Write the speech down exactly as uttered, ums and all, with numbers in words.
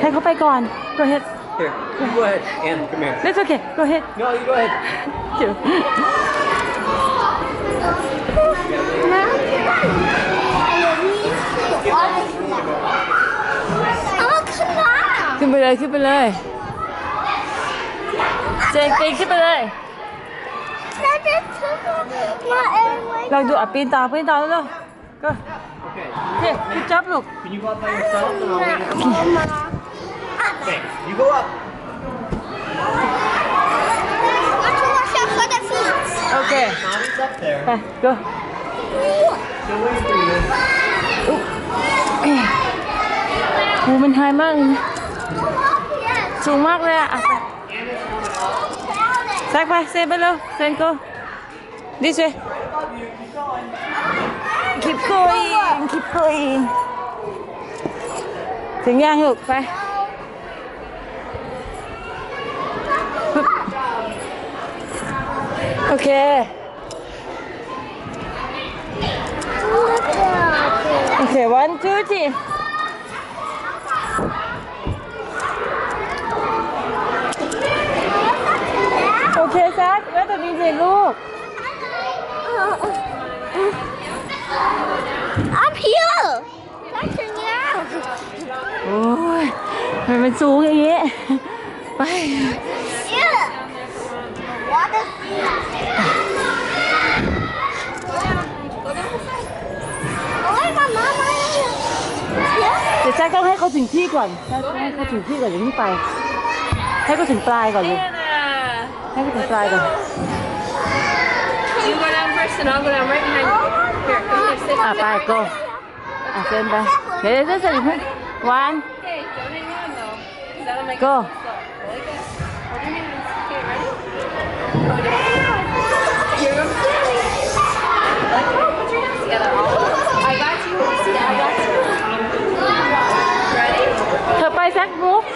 ให้เขาไปก่อน go ahead Here, you go ahead. Ann, come here. that's okay go ahead No, you go ahead. ขึ้นไปเลยขึ้นไปเลยเจนปีนขึ้นไปเลยลองดูอ่ะปีนต่อปีนต่อแล้ว go Okay. โอเคgood job ลูก Can you go up by yourself and I'll wait at the Okay, you go up. โอเค Mommy's up there. ไป go Still waiting for you. โหมันไฮมากเลยนะสูงมากเลยอ่ะแซกไปเซนไปเร็วเซน go this way keep going keep going ถึงยังลูกไปโอเคโอเค one two three โอเคแซคไว้ตรงนี้สิลูก Up here. That's now. โอ้ยมันเป็นสูงอย่างนี้ไป Yeah. What is Oh my God, Mama. Yeah. เดี๋ยวแจ็คต้องให้เขาถึงที่ก่อนแจ็คต้องให้เขาถึงที่ก่อนอย่างนี้ไปให้เขาถึงปลายก่อนเลยให้เขาถึงปลายก่อน You go down first and I'll go down right behind you. Here, come here, sit. อ่ะไปgo อ่ะเส้นไปเดี๋ยวเดี๋ยวเส้นเพื่อน one Okay, don't hang on though. 'Cause that'll make go it slow. Go like this. Hold your hands. Okay, ready? Hold your hands. Here goes Sammy. Let go. Put your hands together. I got you. See, I got you. Ready? เธอไปแซค move